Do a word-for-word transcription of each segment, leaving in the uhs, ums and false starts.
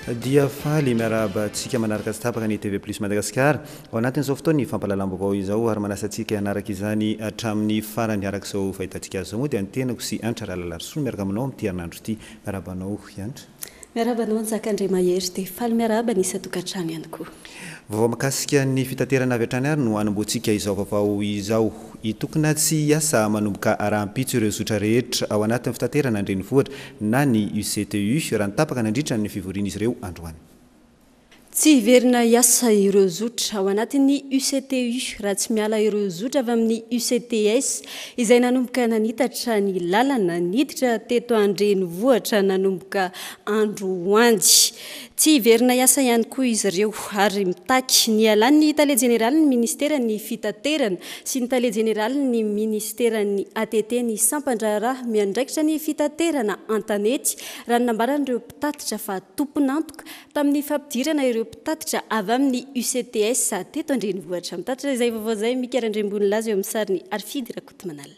dia faly miarabantsika manaraka sy tapaka ny T V plus Madagascar ao anatin'izao fotoana ny fampalalam-baovao izao ary manasa antsika hanaraka izany hatramin'ny farany araka izao fahitantsika azy moa dia ny tenako sy Antra Lalalarosoa miaraka aminao amin'ity herinandro ity. Miarabanao Antra. Miarabanao Njakandre Mahery dia faly miaraba ny isan-tokantrano ihany koa. Vaovao makasika ny fitaterana avy hatrany ary no anamboantsika izao vaovao izao. Itokona tsy hiasa manomboka arahampitso ireo zotra rehetra ao anatin'ny fitaterana an-drenivohitra na ny U C T U raha nitapaka nandritra ny fivorian'izy ireo androany. Tsy hiverina hiasa ireo zotra ao anatin'ny U C T U raha tsy miala ireo zotra avy amin'ny U C T S izay nanomboka nanitatra ny lalana niditra teto an-drenivohitra nanomboka andro andy. Tsy hiverina hiasa ihany koa izy ireo ary mitaky ny alan'ny tale jeneraly ny ministera ny fitaterana sy ny tale jeneraly ny ministera ny A T T ny sampandrara miandraikitra ny fitaterana antanety raha nambaran'ireo mpitatitra fa tompon'antoka tamin'ny fampidirana ireo mpitatitra avy amin'ny U C T S teto an-drenivohitra. Mitatitra izay vaovao izay Mikarandrembony lazy eo amin'ny sariny Arfidy Rakotomanala.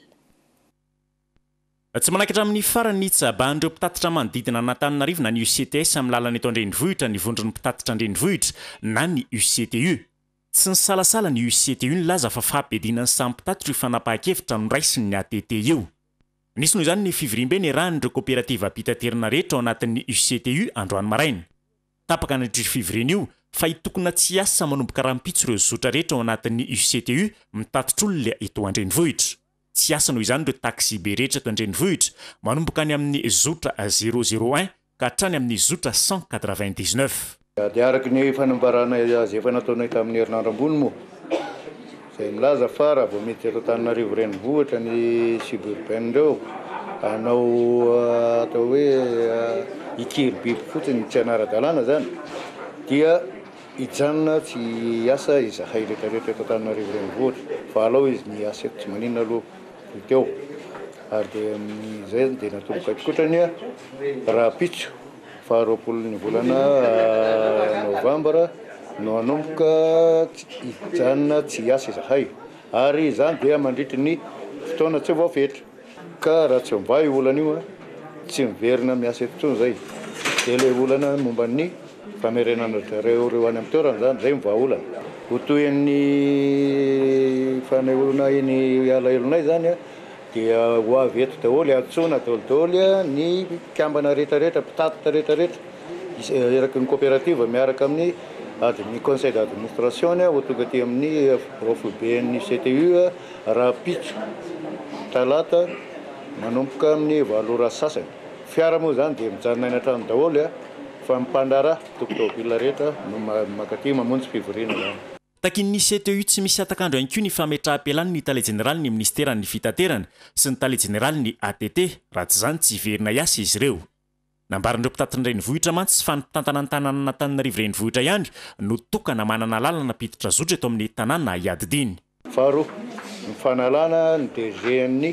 Tsy manakatra amin'ny farany tsaban'ireo mpitatitra manodidina Antananarivo na ny U C T S amin'ny lalana eto an-drenivohitra ny vondron'ny mpitatitra an-drenivohitra na ny U C T U. Tsy nisalasala ny U C T U ny laza fa fampedianany samy mpitatitra io fanapahakevitra no raisiny ny A T T io. Nisy noho izany ny fivoriam-be ny ran'ireo kooperativa ampitaterana rehetra ao anatin'ny U C T U androany maraina. Tapaka nandry fivoriana io fa hitokona tsy hiasa manomboka rahampitso ireo zotra rehetra ao anatin'ny U C T U mitatitra olona eto an-drenivohitra. Tsy hiasa noho izany ireo taxi be rehetra eto an-drenivohitra manomboka any amin'ny zotra zéro zéro un ka hatrany amin'ny zotra cent quatre-vingt-dix-neuf. Dia araka ny fanambarana azy efa nataonay tamin'ny herinandro ambony moa. Izay milaza fa raha vao mety eto Antananarivo renivohitra ny suburbaine ireo hanao atao hoe ikiry biby fotsiny tsy anara-dalàna zany dia hijanona tsy hiasa izahay rehetrarehetra eto Antananarivo renivohitra fa alao izy miasa eto tsy maninona aloha teo ary dia izay dia natomboka kotrany rahampitso faharoapolo ny volana novambra no hanomboka hijanona tsy hiasa izahay ary izany dia mandritra ny fotoana tsy voafetra ka raha tsy mba io olana io tsy miverina miasa eto intsony zay dia ilay olana momba ny famerenana reo reo any amin'ny toerana zany zay mivahaolana ho toy ny fanehoana iny alaelonay zany dia ho avy eto daholo antsona daholo daholo ny mpiambana rehetrarehetra mpitatitra rehetrarehetra eraky ny coopérative miaraka amin'ny ny conseil d'administration ho tonga aty amin'ny rofoben'ny C T U rahampitso talata manomboka amin'ny valora sasany. Fiara moa zany dia mijanona any an-trano daholo fa mipandara tokotobila rehetra no makaty mamonjy fivoriana zany. Takin'ny C T U tsy misy atakandro ihany koa ny fametraha-pialany ny tale jeneraly ny ministera ny fitaterana sy ny tale jeneraly ny A T T raha tsy zany tsy hiverina hiasa izy ireo. Nambaran'ireo mpitatitra renivohitra mantsy fa ny mpitantana ny tanàna Antananarivo renivohitra ihany no tokana manana lalana piditra zotra eto amin'ny tanàna iadidiny. Faharoa ny fanalana ny D G-ny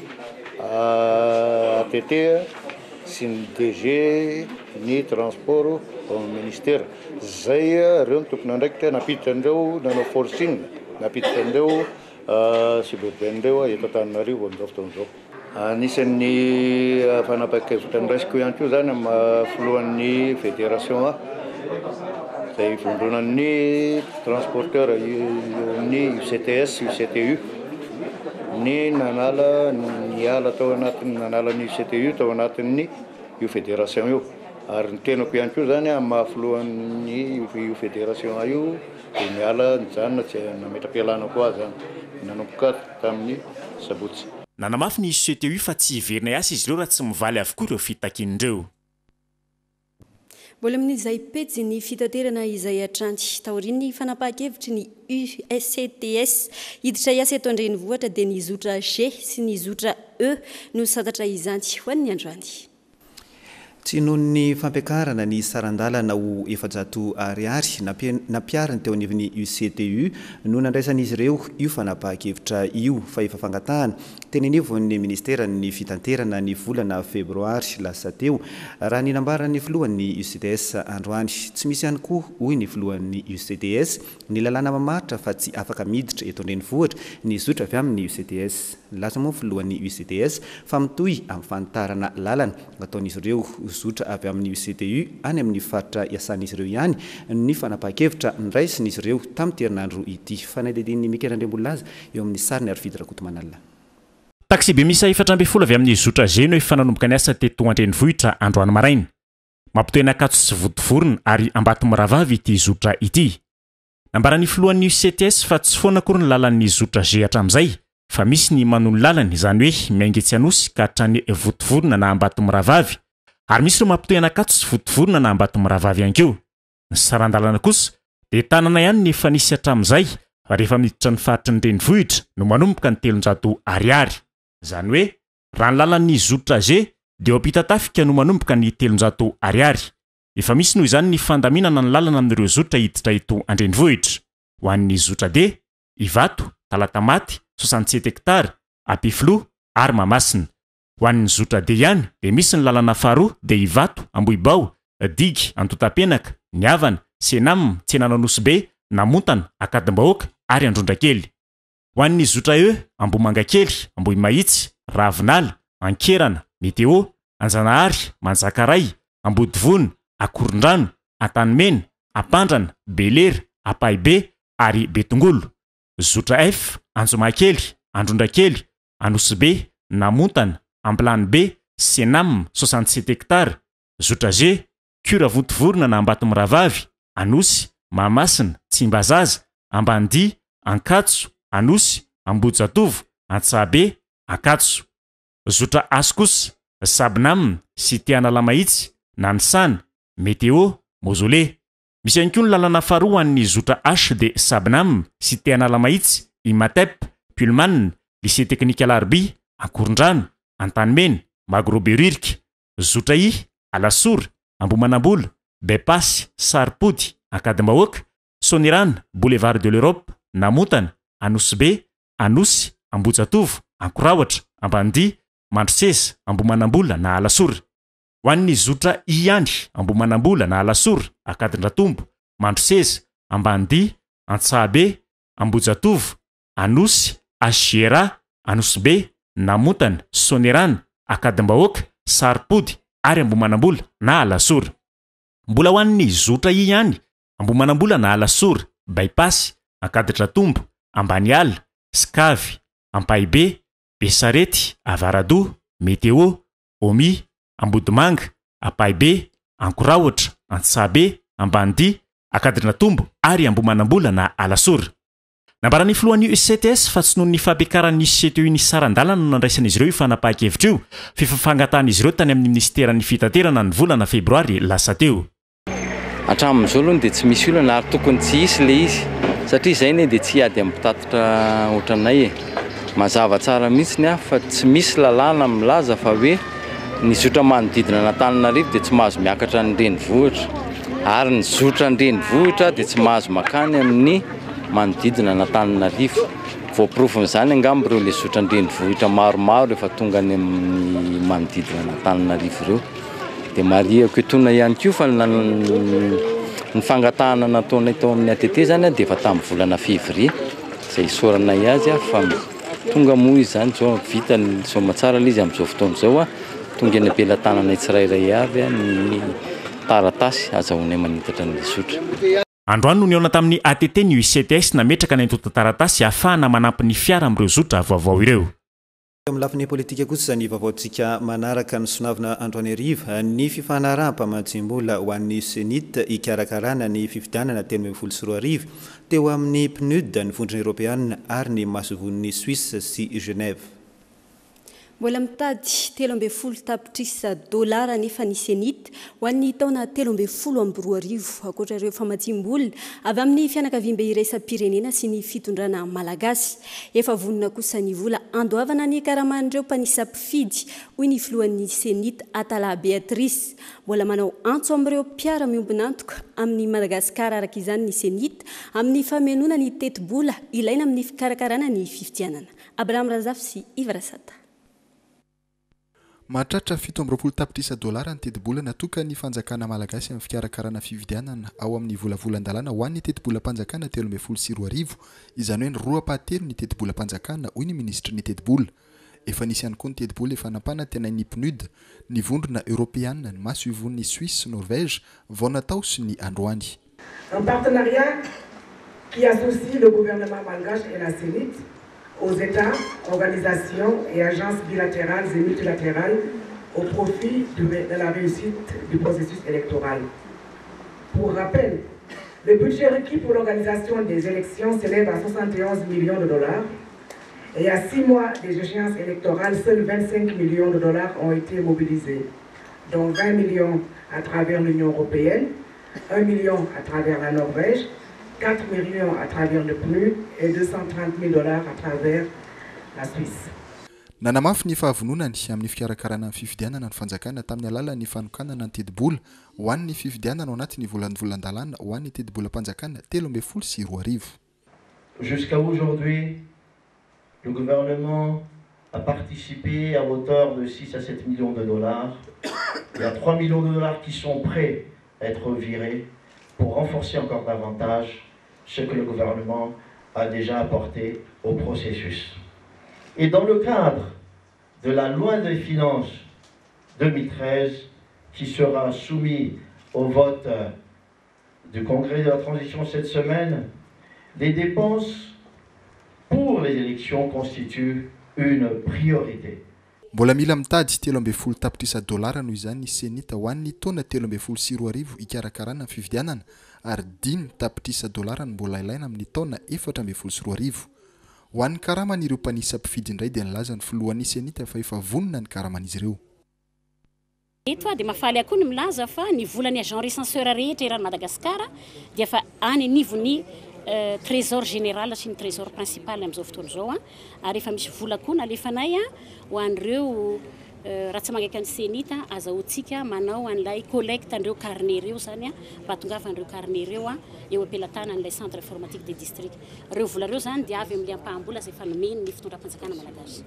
A T T sy ny D G ny transport ao ministera zay ireo ny tompona andraikitra napiditra andreo nanao forcing napiditra andreo suburbaine ireo eto Antananarivo amin'izao fotoan'izao. Anisan'ny fanapakevitra niraisiko ihany koa zany amin'ny filohan'ny fédération izay vondronan'ny transporteur ny U C T S U C T U ny nanala ny ala tao anatin'ny nanala ny U C T U tao anatin'ny io fédération io ary ny tenako ihany koa zany amin'ny mahafilohan'ny io fédération io dia miala nijanona tsy nametra-pialana koa zany nanomboka tamin'ny sabotsy. Nanamafy ny U C T U fa tsy hiverina hiasa izy ireo raha tsy mivaly avokoa ireo fitakin'ireo. Mbola amin'izay pejy ny fitaterana izay atranty taorian'ny fanapahakevitry ny U C T S hiditra hiasa eto an-drenivohitra dia ny zotra G sy ny zotra E no santatra izany ho an'ny androany. Tsy noho ny fampiakarana ny sarandalana ho efajato ariary nampiarany teo anivon'ny U C T U no nandraisan'izy ireo io fanapahakevitra io fa efa fangatahana tenenivon'ny ministera ny fitanterana ny volana febroary lasa teo raha ny nambaran'ny filohan'ny U C T S androany tsy misy ihany koa hoy ny filohan'ny U C T S ny lalàna mamaritra fa tsy afaka miditra eto andrenivohitra ny zotra avy amin'ny U C T S laza moa filohan'ny U C T S fa mitohy amin'ny fantarana lalana ataon'izy ireo zotra avy amin'ny U C T U any amin'ny faritra iasan'izy ireo ihany ny fanapaha-kevitra niraisin'izy ireo tamin'ny herinandro ity fanaidedin'ny Mikerandrembola eo amin'ny sariny Arvidra Kotomanalina. Taxi be misa efatra amby folo avy amin'ny zotra G no efa nanomboka ny asa teto andrenivohitra androany maraina. Mampitoena Ankatso sy Vodivorona ary Ambatimoravavy ity zotra ity. Nambaran'ny filohan'ny U C T S fa tsy foana akory ny lalan'ny zotra G hatramin'izay fa misy ny manolo lalany izany hoe miaingatsy Anosy ka hatrany Vodivorona na Ambatimoravavy ary misy ireo mampitoena Ankatso sy Vodivorona na Ambatimoravavy ihany keo. Ny sarandalana kosa dia tanana ihany ny efa nisy hatramin'izay fa rehefa miditra ny faritry ny renivohitra no manomboka ny telonjato ariary. Izany hoe raha ny lalan'ny zotra G dia eo ampitatafika no manomboka ny telonjato ariary. Efa misy noho izany ny fandaminana ny lalana amin'ireo zotra hiditra eto andrenivohitra. Ho an'ny zotra D, Ivato, Talatamaty, soixante-sept hektara, Ampifilo ary Mamasina. Ho an'ny zotra D ihany dia misy ny lalana faharoa dia Ivato, Ambohibao, Digy, Antotapenaka, Niavana, Senam, Tsenananosibe, Namontana, Akadimbahoaka ary Androndrakely. Ho an'ny zotra E, Ambomangakely, Ambohimahitsy, Ravinala, Ankerana, Meteo, Anjanahary, Manjakaray, Ambodivona, Akorondrano, Antanimena, Apandrana, Belera, Apaibe ary Betongolo. Zotra F, Anjomakely, Androndrakely, Anosibe, Namontana, Amplany B, Senam, soixante-sept hektara. Zotra G, Kura Vodivorona na Ambatimoravavy, Anosy, Mahamasina, Tsimbazaza, Ambandi, Ankatso, Anosy, Ambojatovo, Antsabe, Ankatso. Zotra As kosa, Sabinam, Cité Analamahitsy, Nanisana, Meteo, Mozole. Misy ihany koa ny lalana faharoa an'ny zotra H de Sabinam, Cité Analamahitsy, Imatep, Pulman, Lycée Technique Alarby, Akorondrano, Antanimena, Magroberirika. Zotra I, Alasora, Ambomanambola, Bepasy, Saripody, Akadimbahoaka, Sonirana, Boulevard de l'Europe, Namontana, Anosibe, Anosy, Ambojatovo, Ankoraotra, Ambandi, Mandroseza, Ambomanambola na Alasora. Ho an'ny zotra I ihany, Ambomanambola na Alasora, Akadindratombo, Mandroseza, Ambandi, Antsabe, Ambojatovo, Anosy, Asiera, Anosibe, Namontana, Sonirana, Akadimbahoaka, Saripody ary Ambomanambola na Alasora. Mbola ho an'ny zotra I ihany, Ambomanambola na Alasora, Baipasy, Akaditratombo, Ambaniala, Skavy, Ampaibe, Besarety, Avarado, Meteo, Omi, Ambodimanga, Apaibe, Ankoraotra, Antsabe, Ambandi, Akaditratombo ary Ambomanambola na Alasora. Nambaran'ny filohan'ny U C T S fa tsy noho ny fampiakaran'ny U C T U ny sarandalana no nandraisan'izy ireo fanapaha-kevitra io fifafangatan'izy ireo tany amin'ny ministeran'ny fitanterana ny volana febroary lasa teo. Hatramin'izao aloha dia tsy misy olana ary tokony tsy hisy le izy satria izay ne dia tsy ady ampitatitra ohatranay e. Mazava tsara mihitsy a fa tsy misy lalàna milaza fa hoe ny zotra manodidina n'Antananarivo dia tsy mahazo miakatra ny renivohitra ary ny zotra ny renivohitra dia tsy mahazo makany amin'ny manodidina n'Antananarivo. Voaporofin''izany angamba ireo le zotra ny renivohitra maromaro efa tonga any amin'ny manodidina n'Antananarivo ireo. Dia mariako etona ihany koa fa ny fangatahana nataonay tao amin'ny A T T zany dia efa tamin'ny volana février izay isaoranay azy fa tonga moa izany zao vita ny somatsara izy amin'izao fotoana izao tonga ny ampelantananay tsirairay avy ny taratasy azahoanay manitatra ny zotra. Androany no niona tamin'ny A T T ny U C T S nametraka ny antota taratasy ahafahana manampy ny fiara amin'ireo zotra vaovao ireo. Amin'ny lafiny politika kosa ny vaovaontsika manaraka ny sonavina androany ariva ny fifanaraha-mpamatsimbola ho an'ny senita ikarakarana ny fifidianana telo ambin'ny folo sy roa arivo teo amin'ny P N U D ny vondrona Europeana ary ny masovon'ny Suisse sy Genève. Mbola mitady telo ambin'ny folo tapitrisa dolara nefa ny senita ho an'ny taona telo ambin'ny folo amby roa arivo ankoatra ireo famatsimbola avy amin'ny fianakaviam-be iraisam-pirenena sy ny fitondrana malagasy. Efa vonona kosa ny vola andoavana ny karaman'ireo mpanisam-pifidy hoy ny filohan'ny senita Atala Beatrice. Mbola manao antso amin'ireo mpiara miombonantoka amin'ny Madagasikara araka izany ny senita amin'ny famenona ny teti-bola ilaina amin'ny fikarakarana ny fifidianana. abraham razafy sy ivrasata. Mahatratra fito amby roapolo tapitrisa dolara ny teti-bola natoka ny fanjakana malagasy amin'ny fikarakarana fividianana ao amin'ny volavolan-dalàna ho an'ny teti-bola-panjakana telo ambin'ny folo sy roa arivo, izany hoe ny roapatelo ny teti-bola-panjakana hoy ny ministra ny teti-bola. Efa nisy ihany koa ny teti-bola efa nampana tena ny P N U D, ny vondrona européenne, ny maso ivon'ny Suisse sy Norvège, vao natao sy ny androany. Un partenariat qui associe le gouvernement malgache et la CENIT aux États, organisations et agences bilatérales et multilatérales au profit de la réussite du processus électoral. Pour rappel, le budget requis pour l'organisation des élections s'élève à soixante et onze millions de dollars et à six mois des échéances électorales, seuls vingt-cinq millions de dollars ont été mobilisés, dont vingt millions à travers l'Union européenne, un million à travers la Norvège, quatre millions à travers le P N U D et deux cent trente mille dollars à travers la Suisse. Nanamafy ny fahavononany amin'ny fikarakarana ny fifidianana ny fanjakana tamin'ny alalan'ny fanokanana ny teti-bola ho an'ny fifidianana ao anatin'ny volan-volan-dalàna ho an'ny teti-bola-panjakana telo ambin'ny folo sy roa arivo. Jusqu'à aujourd'hui, le gouvernement a participé à hauteur de six à sept millions de dollars. Il y a trois millions de dollars qui sont prêts à être virés pour renforcer encore davantage ce que le gouvernement a déjà apporté au processus. Et dans le cadre de la loi des finances deux mille treize, qui sera soumise au vote du Congrès de la transition cette semaine, les dépenses pour les élections constituent une priorité. Mbola mila mitady telo ambin'ny folo tapitrisa dolara noho izany ny senita ho an'ny taona telo ambin'ny folo sy roa arivo ikarakarana ny fividianana, ary dimy tapitrisa dolara ny mbola ilaina amin'ny taona efatra ambin'ny folo sy roa arivo. Ho an'ny karaman'ireo mpanisa mpifidy indray dia nilaza ny filohan'ny senita fa efa vonona ny karaman'izy ireo. Eto dia mafaly koa ny milaza fa ny volan'ny agent recenseur rehetra eran'ny Madagasikara dia fa any anivon'ny trésor général sy ny trésor principal amin'izao fotoana izao, ary efa misy vola koa nalefanay ho an'ireo raha tsy magaiky ny senita azahoantsika manao an'ilay collecte an'ireo carnet ireo zany mba hahatongafa an'ireo carnet ireo eo ampelatana an'ilay centre informatique des districts. Ireo vola ireo zany dia avy amin'ny ampahambola izay efa nomeny ny fitondram-panjakana malagasy.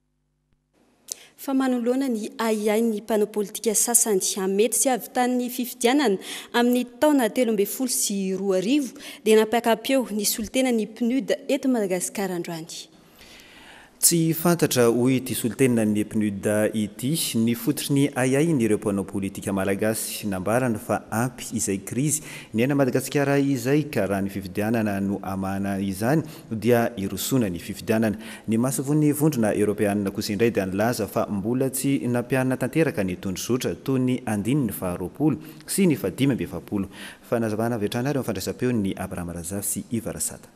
Fa manoloana ny aiai ny mpanao politika sasany hamety sy avitan'ny fifidianana amin'ny taona telo ambin'ny folo sy roa arivo dia nampakapeo ny solitena ny P N U D eto Madagasikara androany. Tsy fantatra hoy ity solitenina ny P N U D ity ny fototry ny aiai nyreo mpanao politika malagasy nambarana fa ampy izay krizy ny aina Madagasikara izay ka raha ny fifidianana no amana izany dia irosona ny fifidianana. Ny masovon'ny vondrona Europeanina kosa indray dia nilaza fa mbola tsy nampianana tanteraka ny tondrozotra toy ny andiny ny faharoapolo sy ny fadimy amby efapolo. Fa nazavana avy hatrany ary fandraisam-peo ny Abraham Razafy sy Ivarasata.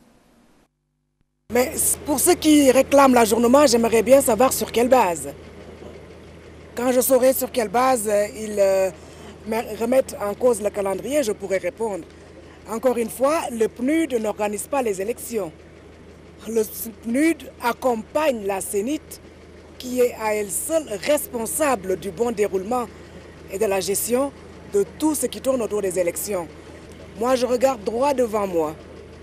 Mais pour ceux qui réclament l'ajournement, j'aimerais bien savoir sur quelle base. Quand je saurai sur quelle base ils euh, remettent en cause le calendrier, je pourrai répondre. Encore une fois, le P N U D n'organise pas les élections. Le P N U D accompagne la CENIT qui est à elle seule responsable du bon déroulement et de la gestion de tout ce qui tourne autour des élections. Moi, je regarde droit devant moi.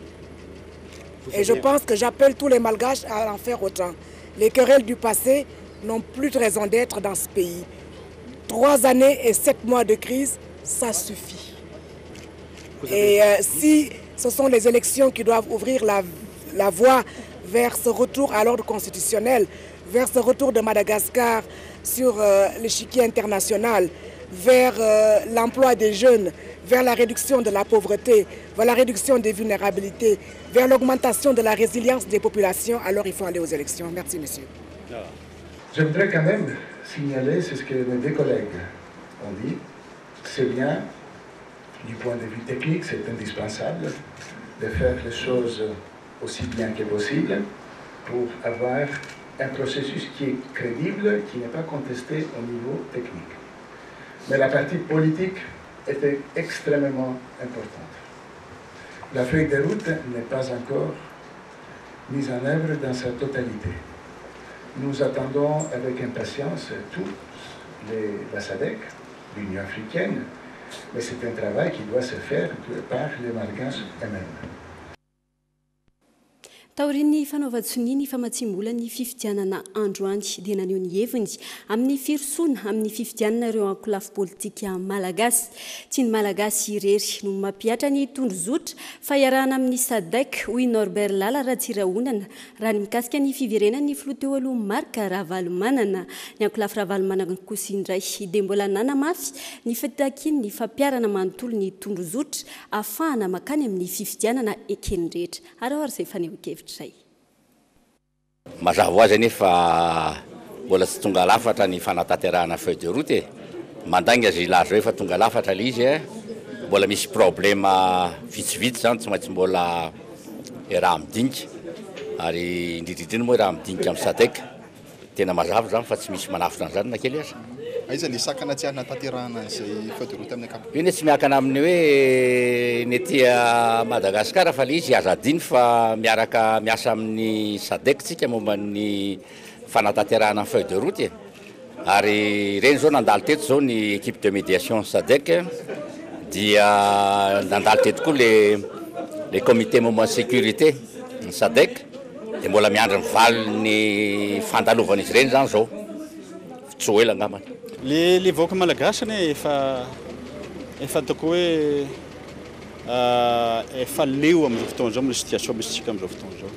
Et je pense que j'appelle tous les Malgaches à en faire autant. Les querelles du passé n'ont plus de raison d'être dans ce pays. Trois années et sept mois de crise, ça suffit. Et euh, si ce sont les élections qui doivent ouvrir la, la voie vers ce retour à l'ordre constitutionnel, vers ce retour de Madagascar sur euh, l'échiquier international, vers euh, l'emploi des jeunes, vers la réduction de la pauvreté, vers la réduction des vulnérabilités, vers l'augmentation de la résilience des populations, alors il faut aller aux élections. Merci, monsieur. Je voudrais quand même signaler ce que mes deux collègues ont dit. C'est bien, du point de vue technique, c'est indispensable de faire les choses aussi bien que possible pour avoir un processus qui est crédible, qui n'est pas contesté au niveau technique. Mais la partie politique était extrêmement importante. La feuille de route n'est pas encore mise en œuvre dans sa totalité. Nous attendons avec impatience tous les, la S A D C, l'Union africaine, mais c'est un travail qui doit se faire par les Malgaches eux-mêmes. taorian'ny fanaovan-tsoni ny famatsimbola ny fifidianana androany dia naneho ny heviny amin'ny firosoana amin'ny fifidianana ireo ankolafo politika malagasy tsy ny malagasy irery no mampiatra ny tondrozotra fa iarahana amin'ny sadek hoy Norbert Lala Ratsirahonana raha ny mikasika ny fiverenan'ny filoha teo aloha Marka Ravalomanana ny ankolafo Ravalomanana kosa indray dia mbola nanamafy ny fitakiany ny fampiarana manontolo ny tondrozotra ahafahana makany amin'ny fifidianana ekeny rehetra araoara izay faneho-kevitra izay. Mazava ho azy anefa mbola tsy tonga lafatra ny fanatanterahana feuille de route e. Mandangy azy ilaza hoe fa tonga lafatra le izy e. Mbola misy problema vitsivitsy zany tsy maintsy mbola raha midinika ary indrindrindriny moa raha midinika amin'ny sadek tena mazava zany fa tsy misy manafitra an'izany na kely aza. Aiza ny sakana tsy anatanterahana izay feuille de route amin'ny ankapobeny? Io ne tsy miakana amin'ny hoe ny etya Madagasikara fa le izy azadiny fa miaraka miasa amin'ny sadek tsika momba ny fanatanterahana feuille de route e. Ary reny zao nandalo teto zao ny équipe de médiation sadek dia nandalo teto koa le le comité moment sécurité ny sadek dia mbola miandry mivaly ny fandalovana izy reny zany zao tsy ho ela angambany. Le le vahoaka malagasy ane efa efa ataoko hoe efa leo amin'izao fotoana izao amin'ny situation misy tsika amin'izao fotoana izao.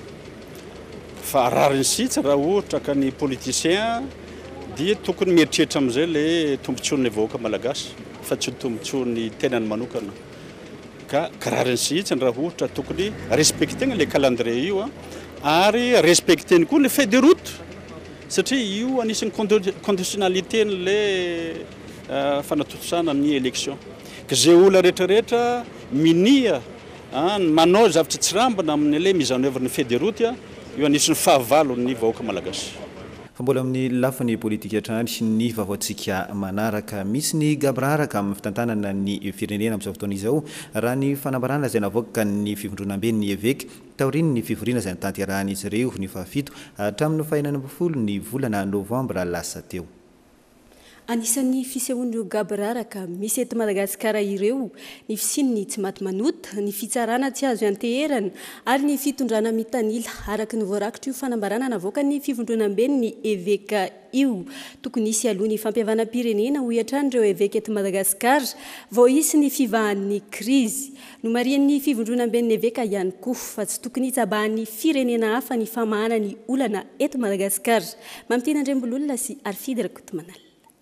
Fa rariny sitsy raha ohatra ka ny politicien dia tokony mieritreritra amin'izay le tombontsoan'ny vahoaka malagasy fa tsy tombontsoan'ny tenany manokana. Ka rariny sitsy raha ohatra tokony respectena le calendrier io ary respecteny koa le feuille de route. Satria io anisan'ny conditionnalité le fanatosana amin'ny élection. Ka zay olona rehetrarehetra minia manao zavatra tsy rambana amin'ny le mise en œuvre ny feuille de route io anisan'ny fahavalon'ny vahoaka malagasy. Fa mbola amin'ny lafiny politika hatrany ny vaoantsika manaraka misy ny gabraraka amin'ny fitantanana ny firenena amin'izao fotoana izao raha ny fanambarana izay navoaka ny fivondronam-be ny évêque taoriny ny fivoriana izay nitanterahana izy ireo ny fahafito hatramin'ny fahaenina ambin'ny folo ny volana novambra lasa teo. Anisan'ny fisehoan'ireo gabraraka misy eto Madagasikara ireo ny fisininy tsy maty manota, ny fitsarana tsy azo anteherana ary ny fitondrana mitanila araka ny voarakitra io fanambarana navoaka ny fivondronam-be ny évêque io. Tokony isy aloha ny fampihavana-pirenena ho iatran'ireo évêque eto Madagasikara vao isy ny fivahan'ny krizy. No marian'ny fivondronam-be ny évêque ihany koa fa tsy tokony hitsabahan'ny firenena hafa ny famahana ny olana eto Madagasikara. Mamiteny Andrembololona sy Arfidy Rakotomanala.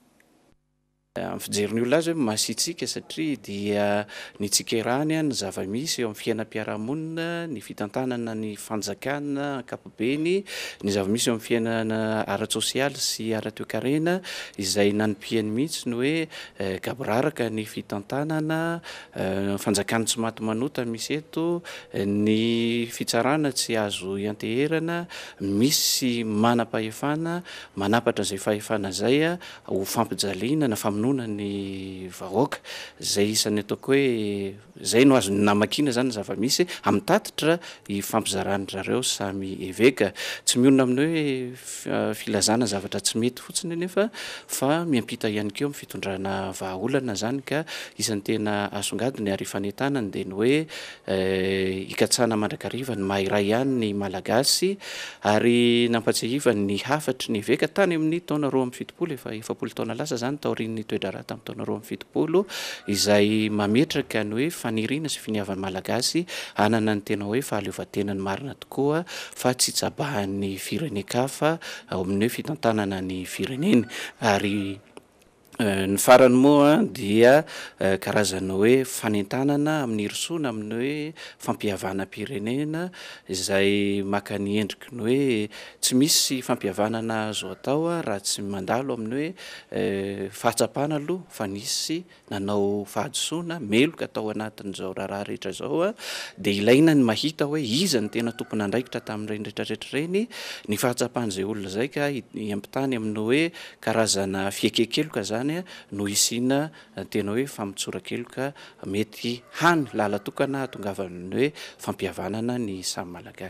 Amin'ny fijeriny olona azy hoe masitsika satria dia ny tsikerany ny zava-misy eo amin'ny fiainam-piarahamonina, ny fitantanana ny fanjakana ankapobeny, ny zava-misy eo amin'ny fiainana ara-tsosialy sy ara-toekarena izay nanompiany mihitsy ny hoe gabraraka ny fitantanana, fanjakana tsy maty manota misy eto, ny fitsarana tsy azo ianteherana, misy manam-pahefana, manapatra izay fahefana izay ho fampijaliana na famonona ny vahoaka zay isany ataoko hoe zay no azo namakina zany zava-misy amin'ny tatitra ifampizaran'zareo samy évêque. Tsy mionona amin'ny hoe filazana zavatra tsy mety fotsiny nefa fa miampita ihany keo amin'ny fitondrana vahaolana zany ka isany tena asongadiny ary fanentanany dia ny hoe ikatsana mandrakariva ny mahiray ihany ny malagasy ary nampatsiahiva ny hafatry ny évêque tany amin'ny taona roa amby fitopolo efa efapolo taona lasa zany taorian'ny toedrarah tamin'ny taona roa amby fitopolo izay mametraka ny hoe faniriana sy finiavan'ny malagasy hanana ny tena hoe fahaleovan-tenany marina tokoa fa tsy tsabahan'ny firenen-kafa ao amin'ny hoe fitantanana ny fireneny. Ary ny farany moa dia karazana hoe fanentanana amin'ny risoana amin'ny hoe fampihavana-pirenena izay maka ny endriky ny hoe tsy misy fampihavanana azo atao raha tsy mandalo amin'ny hoe fahatsapana aloha fa nisy nanao fahadisoana meloka atao anatin'izao raharaha rehetra zao dia ilaina ny mahita hoe iza ny tena tompona andraikitra tamin'ireny rehetrarehetra reny ny fahatsapan'izay olona izay ka iampitany amin'ny hoe karazana fiekekeloka zany no isina tena hoe famitsorakeloka mety hany lala tokana hatongavan'ny hoe fampihavanana ny samy malagasy.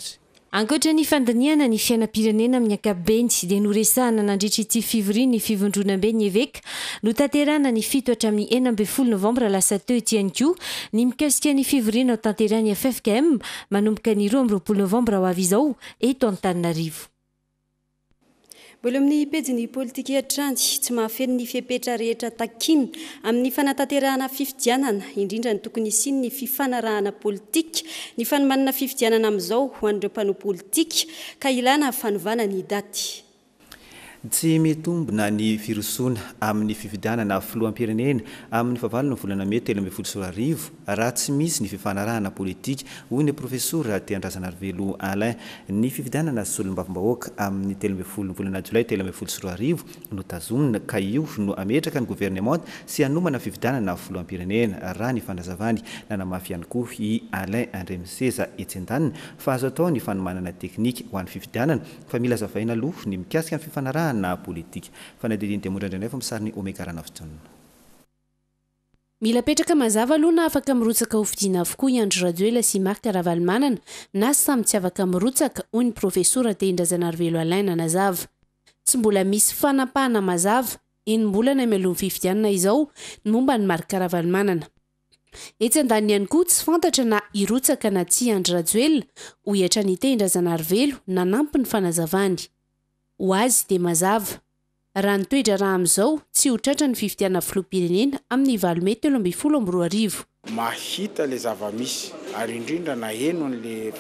ankoatra ny fandaniana ny fiainam-pirenena amin'ny ankapobeny dia noresahana nandritra ity fivoriana ny fivondronam-be ny eveka no tanterahana ny fito hatramin'ny enina amby folo novambra lasa teo ity ihany koa ny mikasika ny fivoriana ao tanterahany F F K M manomboka ny roa amby roapolo novambra ho avy izao eto Antananarivo. Mbola amin'ny pejiny politika eritrandy tsy mahafeno ny fipetra rehetra takiny amin'ny fanatanterahana fifidianana indrindra ny tokony isiny ny fifanarahana politika ny fanomanana fifidianana amin'izao ho an'ireo mpanao politika ka ilana fanovana ny daty. Tsy mitombona ny firosoana amin'ny fifidianana filoham-pirenena amin'ny fahavalona volana May telo amby folo sy roa arivo raha tsy misy ny fifanarahana politika hoy ny profesora Teandrazanarivelo Alain. Ny fifidianana solombavam-bahoaka amin'ny telo amby folo volana Jolay telo amby folo sy roa arivo no tazomina ka io no ametraka ny gouvernement sy hanomana fifidianana filoham-pirenena raha ny fandrazavany nanamafy ihany koa i Alain Andremiseza Etsendanina fa azo atao ny fanomanana teknika ho an'ny fifidianana fa mila zavaina aloha ny mikasika ny fifanarahana na politika fanadidiny temodrandray nefa misariny omekarana avitona. Mila petraka mazava aloha na afaka mirotsaka ho fidiana avokoa i Andry Rajoelina sy Marc Ravalomanana na samy tsy afaka mirotsaka hoy ny profesora Teandrazanarivelo Alain nanazava. Tsy mbola misy fanapahana mazava enim-bolana mialohan'ny fifidianana izao ny momba ny Marc Ravalomanana. Etsy andaniny ihany koa tsy fantatra na irotsaka na tsy Andry Rajoelina ho hiatra ny Teandrazanarivelo nanampy ny fanazavany. Ho azy dia mazava raha nitoedra raha amin'izao tsy ho tratra ny fifidianana filoham-pirenena amin'ny valo May telo amby folo amby roa arivo. Mahita le zava-misy ary indrindra na eno an'le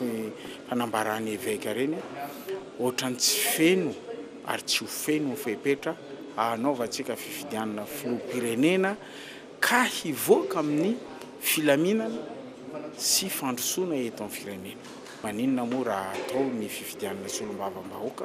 fanambarany eveka reny ohatrany tsy feno ary tsy ho feno ny fepetra hanaovantsika fifidianana filoham-pirenena ka hivoaka amin'ny filaminana sy fandrosoana eto amin'ny firenena. Maninona moa raha atao ny fifidianana solombavam-bahoaka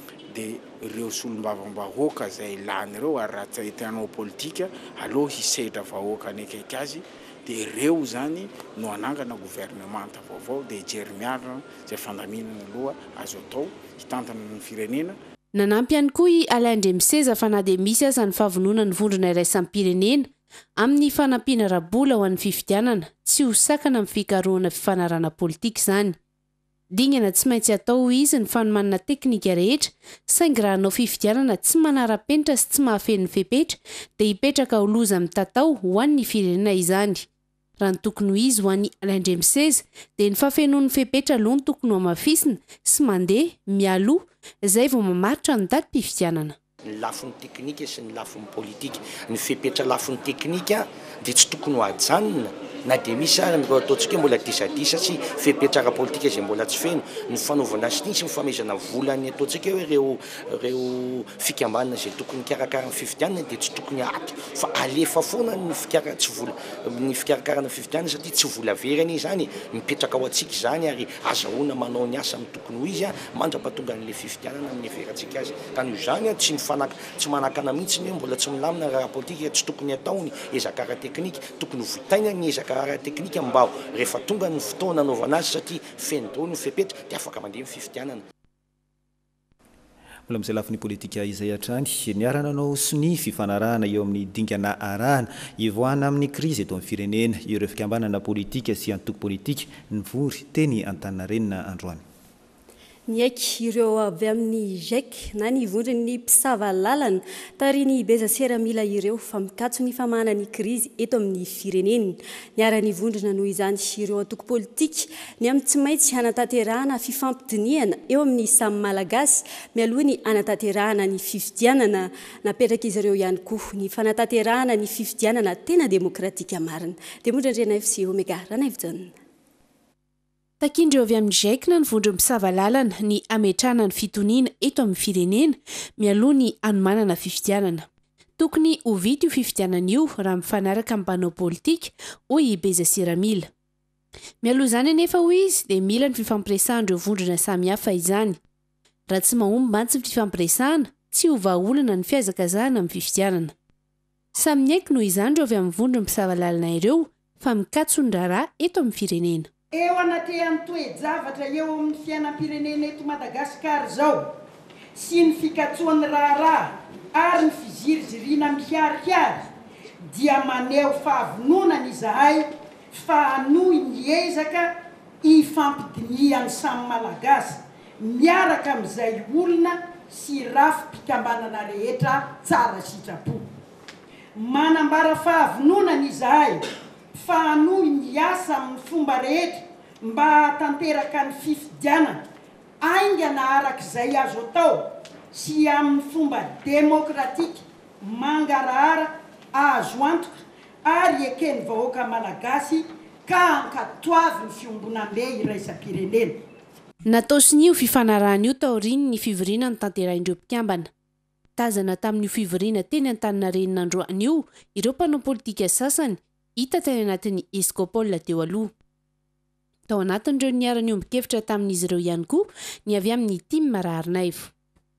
dia ireo solombavam-bahoaka izay ilany ireo ary raha tsy tianao politika aloha hisedra vahoaka ny akaiky azy dia ireo zany no anangana gouvernemanta vaovao dia hijery miarina izay fandaminana aloha azo atao hitantana ny firenena. Nanampy ihany koa i Alain Andremiseza fa na dia misy aza ny fahavonona ny vondrona iraisam-pirenena amin'ny fanampiana rabola ho an'ny fifidianana tsy ho sakana amin'ny fikarohana fifanarahana politika izany. Dingana tsy maintsy atao izy ny fanomanana teknika rehetra saingy raha hanao fifidianana tsy manara-penitra sy tsy mahafeno ny fepetra dia hipetraka ho loza amin'ny tatao ho an'ny firenena izany. Raha ny tokony ho izy ho an'ny Alain Andremiseza dia ny fafenoan'ny fepetra aloha ny tokony ho amafisina sy mandeha mialoha izay vao mamaritra ny datim-pifidianana. Ny lafiny teknika sy ny lafiny politika. Ny fepetra lafiny teknika dia tsy tokony ho ajanona na dia misy ary mbo ataontsika mbola disadisa sy fepetra politika izay mbola tsy feno ny fanaovana sy sy mifamezana volany ataontsika hoe ireo ireo fikambanana izay tokony hikarakara ny fifidianana dia tsy tokony ato fa alefa foana ny fikara tsy vola ny fikarakarana fifidianana satria tsy vola verany izany mipetraka ao antsika izany ary azahoana manao ny asa amin'ny tokony ho izy mandra-pahatonga an'ilay fifidianana amin'ny verantsika azy ka noho izany tsy mifanaka tsy manakana mihitsy ny hoe mbola tsy milamina raha politika tsy tokony ataony ezakara teknika tokony ho vitaina ny ezakara teknika mba rehefa tonga ny fotoana anaovana azy satria feno daholo ny fepetra dia afaka mandeha ny fifidianana. Mbola amin'izay lafiny politika izay hatrany ny arananao sy ny fifanarahana eo amin'ny dingana arahana ivoahana amin'ny krizy eto amin'ny firenena ireo fikambanana politika sy antoko politika nivory teny Antaninarenina androany. Ny aiky ireo avy amin'ny G E C na ny vondrony ny mpisava lalana tariny beza seramila ireo fa mikatso ny famahana ny krizy eto amin'ny firenena. Niara-ny vondrona noho izany ireo antoko politika ny amin'ny tsy maintsy hanatanterahana fifampidiniana eo amin'ny samy malagasy mialoha ny hanatanterahana ny fifidianana napetraka izy ireo ihany koa ny fanatanterahana ny fifidianana tena demokratika marina. Demondrandrena F C Omega Ranaivijon. Takindreo avy amin'ny G E C na ny vondro mpisava lalana ny ametrahana ny fitoniana eto amin'ny firenena mialoha ny hanomanana fifidianana. Tokony ho vita io fifidianana io raha mifanaraka amin'ny mpanao politika hoy Beza Siramila. Mialoha izany anefa hoy izy dia mila ny fifampiresahan'ireo vondrona samihafa izany. Raha tsy mahomby mantsy ny fifampiresahana tsy ho vahaolana ny fiazakazahana amin'ny fifidianana. Samy niaiky noho izany ireo avy amin'ny vondro mpisava lalana ireo fa mikatso ny raharaha eto amin'ny firenena. Eo anaty amin'ny toe-javatra eo amin'ny fiainam-pirenena eto Madagasikara zao sy ny fikatsoan'ny raharaha ary ny fizirizirina miharihary dia maneho fahavononana izahay fa hanohy ny ezaka ifampidiniany samy malagasy miaraka amin'izay olona sy rafim-pikambanana rehetra tsara sitrapo. Manambara fahavononana izahay fa hanohy ny asa amin'ny fomba rehetra mba tanteraka ny fifidianana aingana arak'izay azo atao sy amin'ny fomba demokratika mangarahara azo antoka ary ekeny vahoaka malagasy ka ankatoavy ny fiombonambe iraisam-pirenena. Natao sy nio fifanarahana io taoriny ny fivoriana ny tanteraindreo mpikambana. Tazana tamin'io fivoriana teny Antaninarenina androanio ireo mpanao politika sasany hita teny anatin'ny Escopole teo aloha. Tao anatin'ireo niara-ny ombikevitra tamin'izy ireo ihany koa ny avy amin'ny Tima Mararinaivo.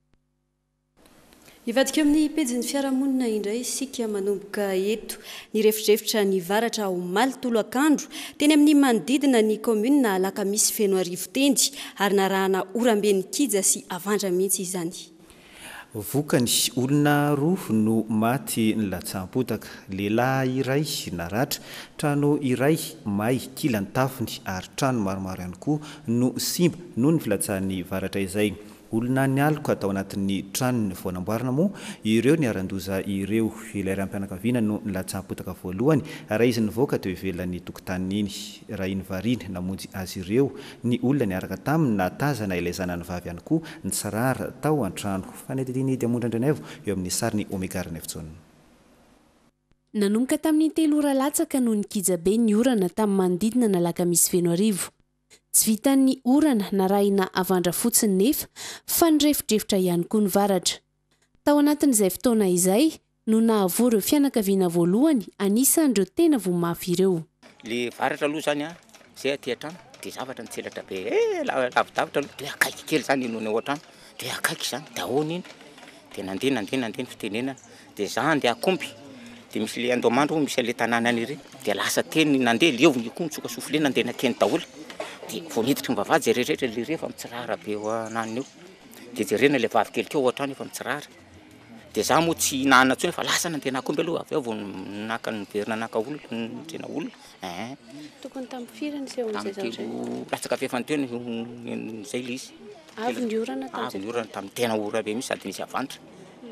Ivadika amin'ny pejin'ny fiarahamonina indray sika manomboka eto ny refitrefitra ny varatra ao malitolo akandro teny amin'ny manodidina ny komuna Alakamisy feno arivo tendy ary narahana oramben'ny kija sy avandra mihitsy izany. Vokany olona roa no maty ny latsampotaka, lehilahy iray naratra, trano iray may kilany tafony ary trano maromaro ihany koa no simba noho ny filatsan'ny varatra izay. Olona nialoko atao anatin'ny tranony vao namboarina moa ireo niarandoza ireo ilay raim-pianakaviana no nilatsampotaka voalohany raha izy nivoaka teo ivelan'ny tokotaniny iny. Raha iny variana namonjy azy ireo ny olona niaraka taminy natazana ilay zanany vavy ihany koa ny tsarara tao an-trano. Fanetidiny Diamondra Andranaivo eo amin'ny sariny Omegara Nefitsonina. Nanomboka tamin'ny telo ora latsaka noho ny kijabe ny orana tamin'ny manodidina na Alakamisy feno arivo. Tsy vitan'ny orana narahina avandra fotsiny nefa fa nyrefidrefitra ihany koa ny varatra. Tao anatin'izay fotoana izay no nahavoa ireo fianakaviana voalohany anisan'ireo tena voamafy ireo. Le varatra aloha zany a zay aty an-trano dia zavatra nitselatra be e lavidavitra aloha dia akaiky kely zany noho ny ao an-trano dia akaiky zany dahony iny dia nandeha nandeha nandeha ny fitenenana dia za andeha akompy dia misy le Andomandro misy le tanàna any iry dia lasa teny nandeha leoviny koa mitsoka sofle nandeha nakeny daholo. Dia vao miditra ny vavahady zay rehetrarehetra le rehefa mitsirara be eo ananiny eo dia jerena le vavy kely keo ohatrany efa mitsirara dia za moa tsy nahana ntsony fa lasa nandeha nakomby aloha avy eo vao naka ny verina naka olona nytrena olona eh tokony tamin'ny firany zay amin'izay latsaka fefany teo zay le izy avy ny orana avy ny orana tamin'ny tena ora be misy sady nisy avantra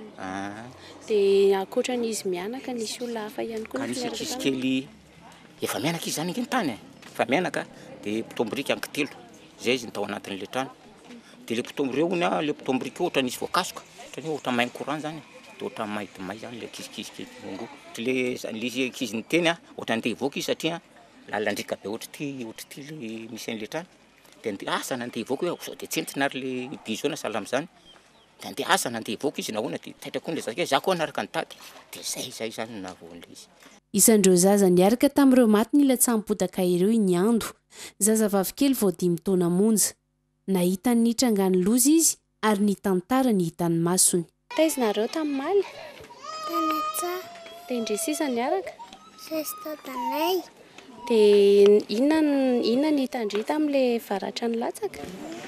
dia ankoatran'izy mianaka nisy olona hafa ihany koa ka nisy ankizy kely efa mianaka izy zany ingeny tany fa mianaka dia pitombrika ankitelo zay izy nytao anatin'le trano dia le pitombreo ony a le pitombrika ohatra nisy voankasoka ohatrany ohatra maigny courant zany dia ohatra maity may zany le kizikizy kely mongo le le kizy niteny a ohatra andeha hivoaka izy satria lalandrika be ohatra ty ohatra ty le misy an'le trano dia andeha asa nandeha hivoaka hoe sao dia tsentina ary le biso na salama zany dia andeha asa nandeha hivoaka izy nahoana dia taitra koa le zaka za koa anaraka ny tady dia zay zay zany nahavoan'le izy. Isan'ireo zaza niaraka tamin'ireo maty ny latsampotaka ireo ny ando. Zaza vavikely vao dimy taona monja. Nahitany nitrangany loza izy ary ny tantara ny hitany masony. Taizinareo tamin'ny maly? Tany tsara. Dia indrisisa niaraka? Sesy dia inona inona ny hitandry tamin'ilay varatra ny latsaka?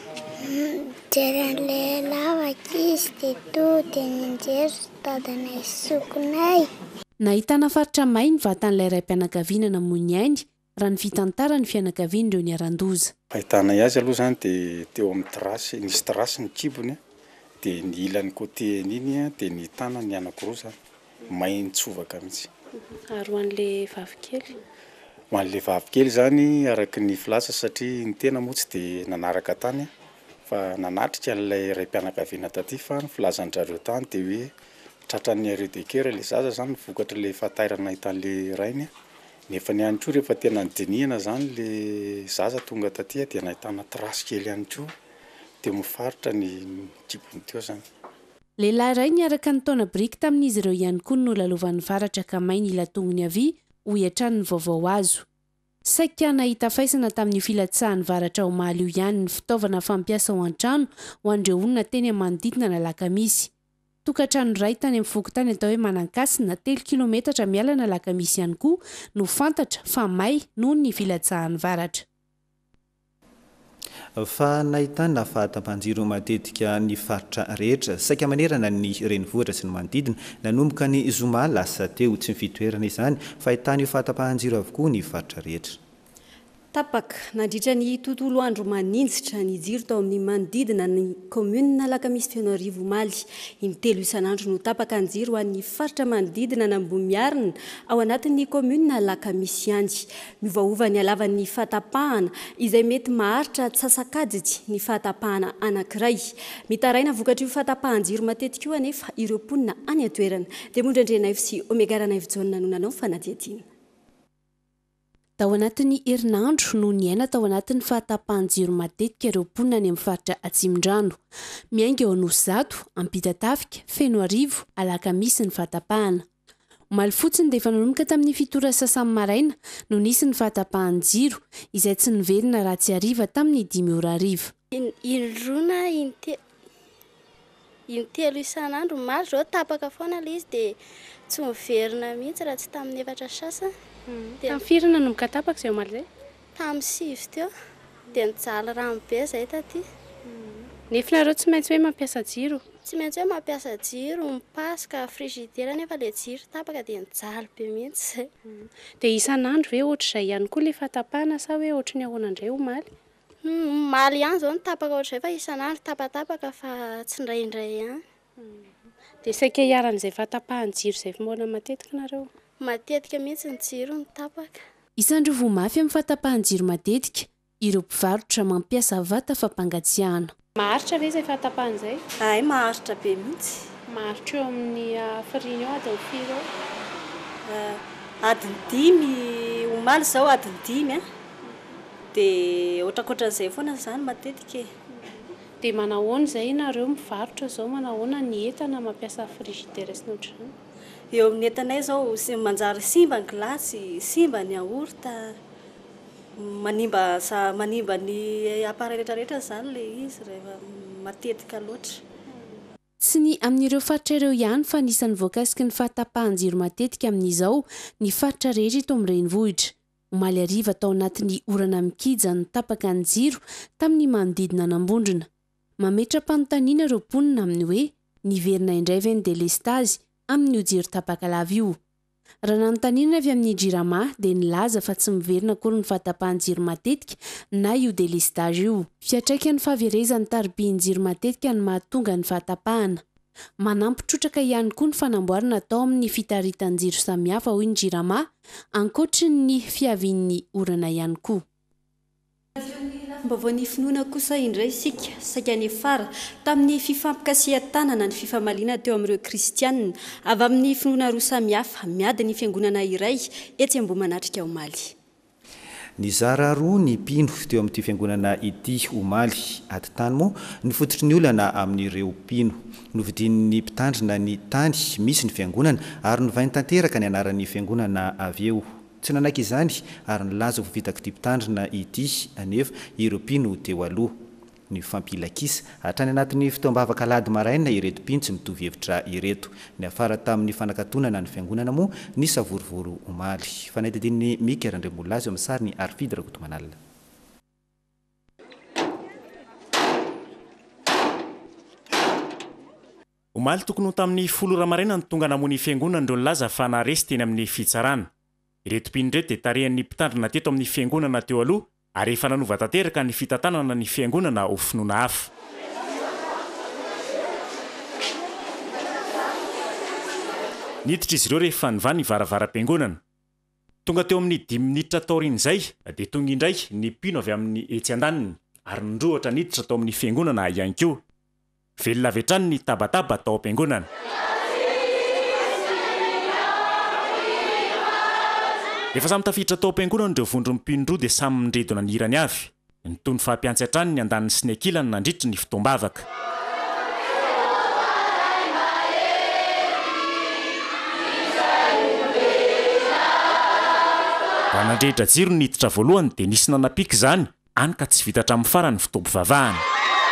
Jeren'ilay lavaka izy dia to dia ninjery dadanay sokonay. Nahitana faritra may ny vatan'ilay raim-pianakaviana namoy ainy raha ny fitantara ny fianakaviana ireo niaran-doza. Ahitana azy aloha zany dia teo amin'ny trasy, nisy trasy ny kibony dia ny ilany côté niny dia ny tana ny anankiroa zany may nitsovaka mihitsy. Ary ho an'ilay vavikely? Ho an'ilay vavikely zany araky ny filasa satria ny tena moa tsy dia nanaraka tany fa nanatrika an'ilay raim-pianakaviana taty fa ny filazan'zareo tany dia hoe tratran'ny aredekera le zaza zany vokatra le fatairana hitan'le rainy nefa ny ihany koa rehefa tena nydinihana zany le zaza tonga taty dia nahitana trasy kely ihany koa dia mifaritra ny kibony teo zany. Lehilahy iray niaraka ny taona briky tamin'izy ireo ihany koa no lalovan'ny varatra ka may ny latongony avy ho hiatran'ny vaovao azo. Saika nahita faisana tamin'ny filatsahan'ny varatra ao maly io ihany ny fitaovana fampiasa ao an-trano ho an'ireo olona teny manodidina na Alakamisy. Tokantrano iray tany amin'ny fokotany atao hoe Manankasina telo kilometatra mialana Alakamisy ihany koa no fantatra fa may noho ny filatsahan'ny varatra. Fa nahitana fahatam-panjiro matetika ny faritra rehetra saika manerana ny renivohitra sy ny manodidina nanomboka ny zoma lasa teo tsy mifitoerana izany fa ahitana io fahatam-panjiro avokoa ny faritra rehetra. tapaka nandritra ny tontolo andro maninjitra ny jiro tao amin'ny manodidina ny commune Lakamisy Fianarivy Omaly. Intelo isan'andro no tapaka ny jiro ho an'ny faritra manodidina na Mbomiarina ao anatin'ny commune Lakamisy ihany. Miovaova ny halavan'ny fahatapahana izay mety maharitra tsasakajijy ny fahatapahana anankiray. Mitaraina vokatry io fahatapahan-jiro matetika io anefa ireo mponina any atoerana. Dia Mondrendrenaivo sy Omega Ranaivo Jaune nanao fanadihadiana. Tao anatin'ny herinandro no niaina tao anatin'ny fahatapahan-jiro matetika ireo mponina any amin'ny faritra Atsimondrano. Miainga eo Anosizato, Ampitatafika, Fenoarivo, Alakamisy ny fahatapahana. Omaly fotsiny dia efa nanomboka tamin'ny fitora sasany maraina no nisy ny fahatapahan-jiro izay tsy niverina raha tsy hariva tamin'ny dimy ora hariva. Indrona intelo isan'andro maro zao tapaka foana ilay izy dia tsy miverina mihitsy raha tsy tamin'ny efatra sasa. Tamin'ny firy nanomboka tapaka izay Omaly izay? Tamin'ny sivy teo dia nijaly rano be izay taty. Nefa nareo tsy maintsy hoe mampiasa jiro? Tsy maintsy hoe mampiasa jiro, mipasika frizidera nefa ilay jiro tapaka dia nijaly be mihitsy izay. Dia isan'andro ve ohatr'izay ihany koa ilay fahatapahana sa hoe ohatry ny ahoana indray Omaly? Omaly ihany izao no tapaka ohatr'izay fa isan'andro tapatapaka fa tsy indraindray ihany. Dia saika hiaran'izay fahatapahan-jiro izay foana matetika nareo? Matetika mihitsy ny jiro ny tapaka. Isan'ireo voamafy amin'ny fahatapahan-jiro matetika, ireo mpivarotra mampiasa vata fampangatsiahana. Maharitra ve izay fahatapahan izay? Ay, maharitra be mihitsy. Maharitra eo amin'ny fariny eo adiny firy eo? Adiny dimy, Omaly izao adiny dimy a. Dia ohatrakoatran'izay foana izany matetika. Dia manahoana izay nareo mivarotra izao, manahoana ny entana mampiasa frizidera sy ny ohatr'izany? Eo amin'ny entanay izao manjary simba ny glasy, simba ny yaourt, manimba manimba ny appareil rehetrarehetra izany ilay izy rehefa matetika loatra. Tsy ny amin'ireo faritra ireo ihany fa anisan'ny voakasiky ny fahatapahan-jiro matetika amin'izao ny faritra rehetra eto amin'ny renivohitra. Omaly hariva tao anatin'ny orana mikija ny tapaka ny jiro tamin'ny manodidina an'Ambondrona. Mametra-panontaniana ireo mponina amin'ny hoe niverina indray ve ny delestazy amin'ny jiro tapaka lava io. Raha nanontaniana avy amin'ny Jirama dia nilaza fa tsy miverina akory ny fahatapahan-jiro matetika na io delestage io. Fiantraikan'ny fahaverezan'ny tarbian-jiro matetika ny mahatonga ny fahatapahana. Manampy trotraka ihany koa ny fanamboarana atao amin'ny fitaritan-jiro samihafa hoy ny Jirama, ankoatry ny fiavian'ny orana ihany koa. Mba vao ny finoana kosa indray isika saika ny fara tamin'ny fifampikasihan-tanana ny fifamaliana teo amin'ireo kristianina avy amin'ny finoana roa samihafa miady ny fiangonana iray etsy Ambomanatrika Omaly. Ny zara roa ny mpino teo amin'ity fiangonana ity Omaly aty tany moa ny fototry ny olana amin'ireo mpino. Novidin'ny mpitandrina ny tany misy ny fiangonana ary novainy tanteraka ny anaran'ny fiangonana avy eo. Tsy nanaiky izany ary nilaza ho vitaka ity mpitandrina ity anefa ireo mpino teo aloha. Ny fampilakisa hatrany anatin'ny fitoam-bavaka alady maraina ireto mpino tsy mitovy hevitra ireto. Ny afara tamin'ny fanakatonana ny fiangonana moa ny savorovoro Omaly. Fanadidin'ny Mika Randremolazy amin'ny sariny Arfid Rakotomanalina. Omaly tokony ho tamin'ny folo ramaraina ny tonga namoany fiangonana ndro nilaza fa naresy teny amin'ny fitsarana. Ireto mpino ireto dia tarehan'ny mpitandrina teto amin'ny fiangonana teo aloha ary efa nanova tanteraka ny fitantanana ny fiangonana ho finoana hafa. Niditra izy ireo rehefa nivany ny varavaram-piangonana. Tonga teo amin'ny dimy minitra taorian'izay dia tonga indray ny mpino avy amin'ny etsy andaniny ary nindrohatra niditra tao amin'ny fiangonana ihany koa. Velona avy hatrany ny tabataba tao am-piangonana. Efa samy tafiditra tao am-piangonana ireo vondron'ny mpino roa dia samy mindredona ny hirany avy. Nitony fahampiantsy hatrany ny andaniny sy ny ankilany nandritra ny fitoam-bavaka. Raha nandrehitra jiro ny hiditra voalohany dia nisy nanapika izany any ka tsy vita hatramin'ny farany fitoam-pivavahana.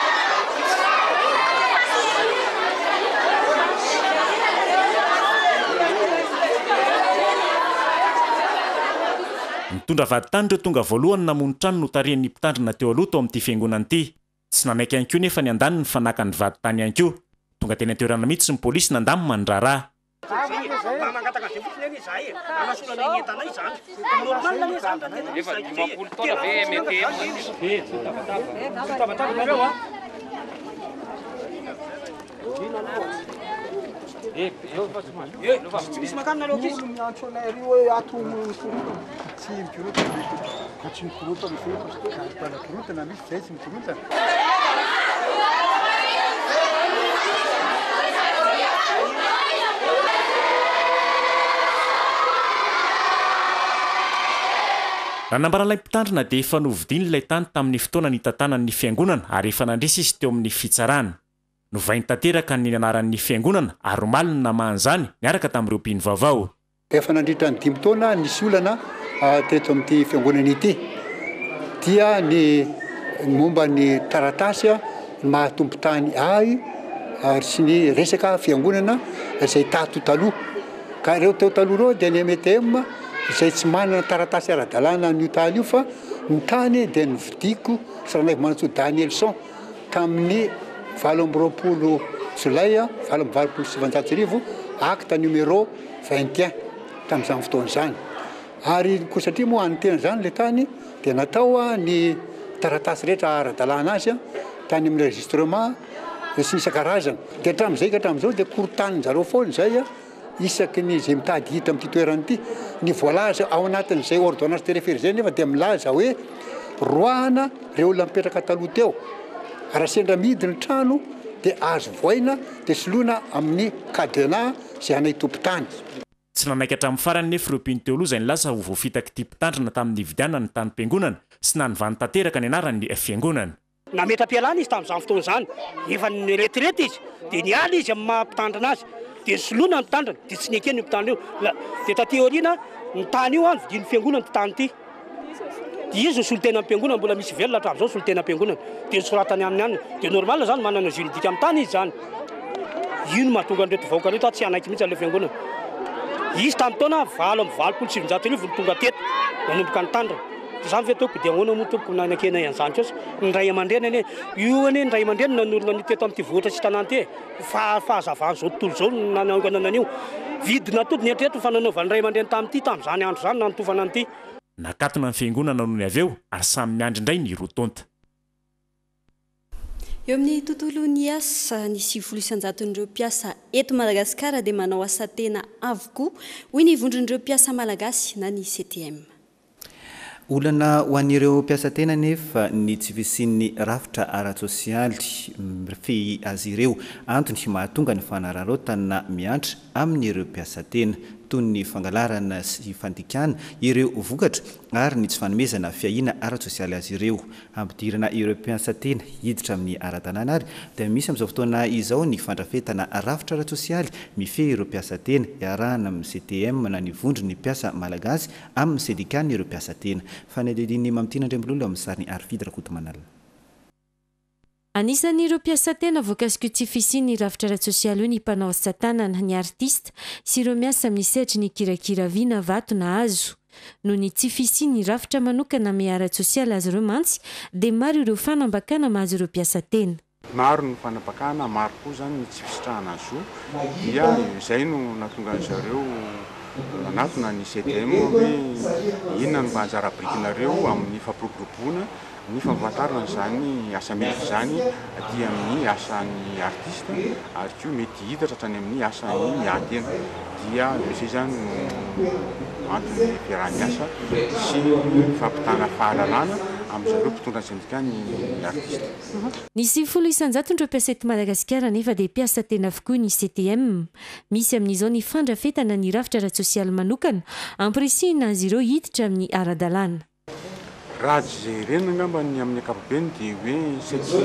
Nitondra vaditany ireo tonga voalohany namono trano no tarehan'ny mpitandrina teo aloha tao amin'ity fiangonana ity. Tsy nanaiky ihany koa nefa ny andaniny ny fanaka ny vaditany ihany koa. Tonga teny an-toerana mihitsy ny pôlisy nandamy mandraraha. zay anasolana iny entanay zany normal anie zany efa dimampolo taona ve mety tavatavatareo a tsy misy makanina aloha izy miantso anay ry hoe atomo tsy mikorotana ka tsy mikorotana fepana korotana misy zay tsy mikorotana raha nambaran'ilay mpitandrina dia efa novidiny ilay tany tamin'ny fotoana ny tantanan'ny fiangonana ary efa nandresa izy teo amin'ny fitsarana novainy tanteraka ny anaran'ny fiangonana ary omaliny namahany zany miaraka tamin'ireo mpino vaovao efa nandritra ny dimy taona nisy olana teto amin'ity fiangonana ity dia ny momba ny taratasy mahatompo tany ay ary sy ny resaka fiangonana izay tato taloha ka ireo teo taloha reo dia ny M T M izay tsy manana taratasy ara-dalàna n'io tany io fa ny tany dia novidiko Saranaiko Manasoa Danielson tamin'ny valo amby roapolo jolay valo amby valopolo sy sivanjato arivo acte numéro vingt et un tamin'izany fotoana izany ary ko satria moa anytena zany le tany dia natao ny taratasy rehetra ara-dalàna azy tany amin'ny enregistrement sy isan-karazana dia hatramin'izay ka hatramin'izao dia korotanin zareo foana zay isaky ny zay mitady hita amin'ity toerana ity ny voalaza ao anatin'izay ordonnance de référé zay nefa dia milaza hoe roahana ireo olona mipetraka taloha teo raha sendra midy ny trano dia azo voaina dia soloina amin'ny cadena zay anay tompo-tany tsy nanaiky hatramin'ny farany nefa ireo mpino teoloha izay nilasa ho voafitaky ity mpitandrina tamin'ny vidianana ny tany mpiangonana sy nanivany tanteraka ny anaran'ny fiangonana nametra-pialana izy tamin'izany fotoana izany efa ny retirety izy dia niala izy amin'ny maha-mpitandrina azy dia soloina ny tandrina dia tsy nekeny io mpitandrina io dia taty aoriana ny tany io any vidin'ny fiangonana ty tany ity dia izy solotena am-piangonana mbola misy velona hatramin'izao solotena am-piangonana dia nisoratany aminy any dia normal zany manana juridika amin'ny tany izy zany ino mahatonga an'ireto vahoaka reto tsy anaiky mihitsy an'ilay fiangonana izy tamin'ny taona valo amby valopolo sivinjato arivo ny tonga teto nanomboka ny tandrina zany ve toko dia ahoana moa toko nanakena an'izany kosa ny ray aman-dreny ane io ane ny ray aman-dreny nanorona ny teto amin'ity vohatra sy tanàna ty fa fahazavany zao tontolo zao nananganana an'io vidina tody ny eritreretra fananaovan'ny ray aman-dreny tamin'ity tamin'izany andro zany nanotofana an'ity nakatona ny fiangonana noho ny avy eo ary samy miandry indray ny rotonta eo amin'ny tontolo ny asa ny sivifolo isanjaton'ireo mpiasa eto Madagasikara dia manao asa tena avokoa hoy ny vondron'ireo mpiasa malagasy na ny C T M olana ho an'ireo mpiasa tena nefa ny tsy visin'ny rafitra ara-tsosialy fehy azy ireo antony mahatonga ny fanararotana miantra amin'ireo mpiasa tena toy ny fangalarana sy fandikana ireo vokatra ary ny tsy fanomezana fiahina ara-tsosialy azy ireo ampidirana ireo mpiasa tena hiditra amin'ny ara-tanàna ary dia misy amin'izao fotoana izao ny fandrafetana rafitra ara-tsosialy mifehy ireo mpiasa tena iarahana amin'ny C T M na ny vondro ny mpiasa malagasy amin'ny sendikany ireo mpiasa tena fanadidiny mamitiny andrembololo amin'ny sariny arifidra kotomanala Anisan'ny ireo mpiasa tena voakasika tsy fisiany rafitra ara-tsosialy io ny mpanao asa tanana ny artista sy ireo miasa amin'ny sehatry ny kirakiraviana vato na hazo noho ny tsy fisiany rafitra manokana amin'ny ara-tsosialy azy ireo mantsy dia maro ireo fanambakana mahazo ireo mpiasa tena maro ny fanambakana maro koa zany ny tsy fisitrahana azy io dia izay no nahatonga an'zareo nanatona ny C T M hoe inona no mba anjara birikinareo amin'ny fampiroboroboana ny fampatarana zany asa mety zany aty amin'ny asan'ny artista ary koa mety hita tratrany amin'ny asan'ny miantena dia izay zany no antony fiarahany asa sy fampitana fahalalana amin'izareo mpitondra ny sendikany ny artista ny sivifolo isanjaton'ireo mpiasa eto Madagasikara nefa dia mpiasa tena avokoa ny C T M misy amin'izao ny fandrafetana ny rafitra ara-tsosialy manokana ampirisihina azy ireo hiditra amin'ny ara-dalàna raha zay reny angamba ny amin'ny ankapobeny dia hoe satria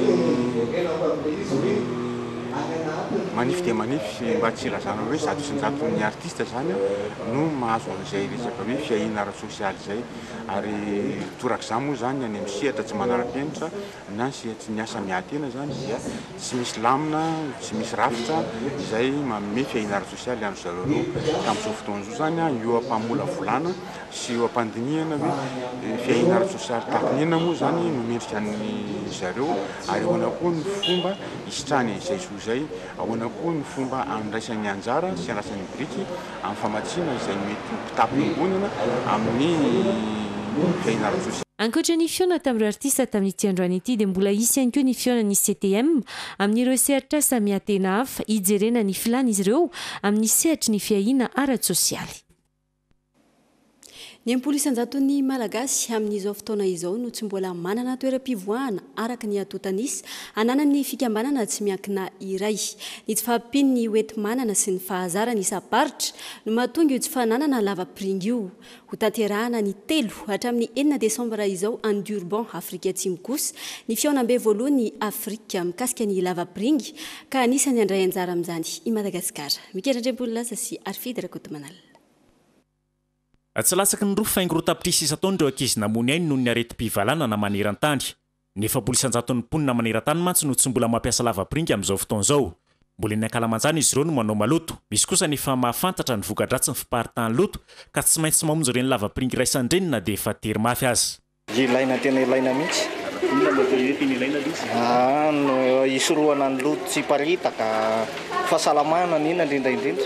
manify dia manify mba tsy ilazana hoe zato isanjato ny artista zany no mahazo an'izay resaka hoe fiahina ara-tsosialy zay ary torak'izany moa zany any amin'ny sehatra tsy manara-penitra na ny sehatry ny asa miantena zany dia tsy misy lamina tsy misy rafitra izay manome fiahina ara-tsosialy any zareo reo tamin'izao fotoana zao zany eo ampamola volana sy eo ampandinihana hoe fiahina ara-tsosialy takonina moa zany nomendrika ny zareo ary ahoana koa ny fomba hisitrany izay so zay ahoana inona koa ny fomba andraisan'ny anjara sy andraisan'ny briky amin'ny famatsiana izay mety mpitapim-bonina amin'ny fiainara sosialy. Ankoatra ny fiona tamin'ireo artista tamin'ity androany ity dia mbola isy ihany koa ny fiona ny C T M amin'ireo sehatra samiatena hafa hijerena ny filana izy ireo amin'ny sehatry ny fiahiana ara-tsosialy. Ny ampolo isanjaton'ny malagasy amin'izao fotoana izao no tsy mbola manana toeram-pivoahana araka ny atotanisy ananany fikambanana tsy miankina iray. Ny tsy fahampiany ny hoenti-manana sy ny fahazarany isa-paritra no mahatonga io tsy fananana lava-piringa io. Ho tanterahana ny telo hatramin'ny enina desambra izao any Durban, Afrika Atsimo kosa ny fiaonam-be voalohany Afrika mikasika ny lava-piringa ka anisany andray anjara amin'izany i Madagasikara. Miketrandrem-polo lasa sy Arfida Rakotomanala. Tsy latsaky ny roa faingo tapitrisy isa-taona ireo ankizy namony ainy noho ny areti-pivalana na maneran-tany. Ny efapolo isanjaton'ny mponina maneran-tany mantsy no tsy mbola mampiasa lava-piringa amin'izao fotoana izao. Mbola ny ankalamanjana izy ireo no manao maloto. Misy kosa nefa mahafantatra ny voka-dratsy ny fiparitany loto ka tsy maintsy mamonjy ireny lava-piringa iraisan-dreny na dia efa tery mafy azy. Ilaina tena ilaina mihitsy. No isoroana ny loto tsy paritaka fahasalamana ny ina indrindraindrindra.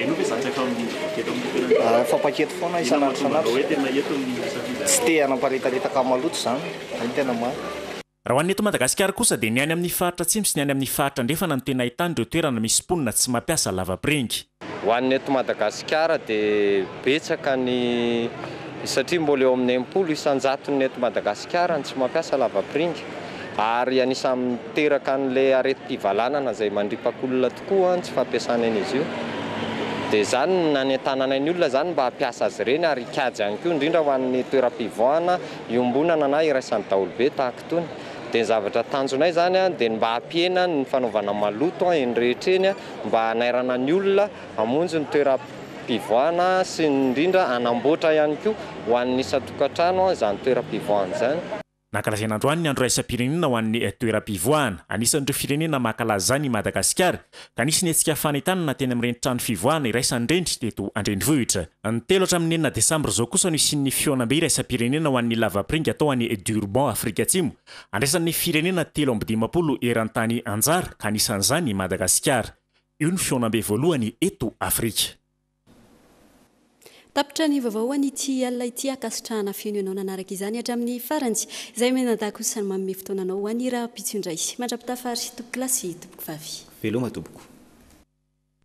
Fampaketo foana isanandro sanandro. Tsy te anaparitaritaka maloto zany. Ny tena marina. Raha ho an'ny eto Madagasikara kosa dia ny any amin'ny faritra atsimo sy ny any amin'ny faritra andrefana no tena ahitana ireo toerana misy mponina tsy mampiasa lava-piringa. Ho an'ny eto Madagasikara dia betsaka ny satria mbola eo amin'ny enimpolo isanjaton'ny eto Madagasikara tsy mampiasa lava-piringa ary anisan'ny miteraka an'ilay areti-pivalanana izay mandripakolona tokoa tsy fampiasana an'izy io. Dia zany nanentanana ny olona zany mba hampiasa azy ireny ary hikajy ihany koa indrindra ho an'ny toeram-pivoahana iombonana na iraisany daholobe tahaka itony. Dia ny zavatra tanjonay zany dia mba hampiena ny fanaovana maloto eny rehetra eny mba hanairana ny olona hamonjy ny toeram-pivoahana sy indrindra hanamboatra ihany koa ho an'ny isan-tokantrano izany toeram-pivoahana izany. Nankalazaina androany ny andro raisam-pirenena ho an'ny toeram-pivoahana. Anisan'ireo firenena mankalaza ny Madagasikara ka nisy ny hetsika fanentanana teny amin'ireny trano fivoahana iraisan-drendry teto an-drenivohitra. Ny telo hatramin'ny enina desambra izao kosa no isian'ny fihaonam-be iraisam-pirenena ho an'ny lava-piringa atao any Durban, Afrika Atsimo. Andraisan'ny firenena telo amby dimampolo eran-tany anjara ka anisan'izany Madagasikara. Io ny fihaonam-be voalohany eto Afrika. Tapitra ny vaovaoany ity alina ity akasitrahana fiainao nanaraka izany hatramin'ny farantsy izay menadako sy ny manome fotoananao ho an'ny raha mpitsindray mandrapitafary tompoko lasy tompoko vavy. Veloma tompoko.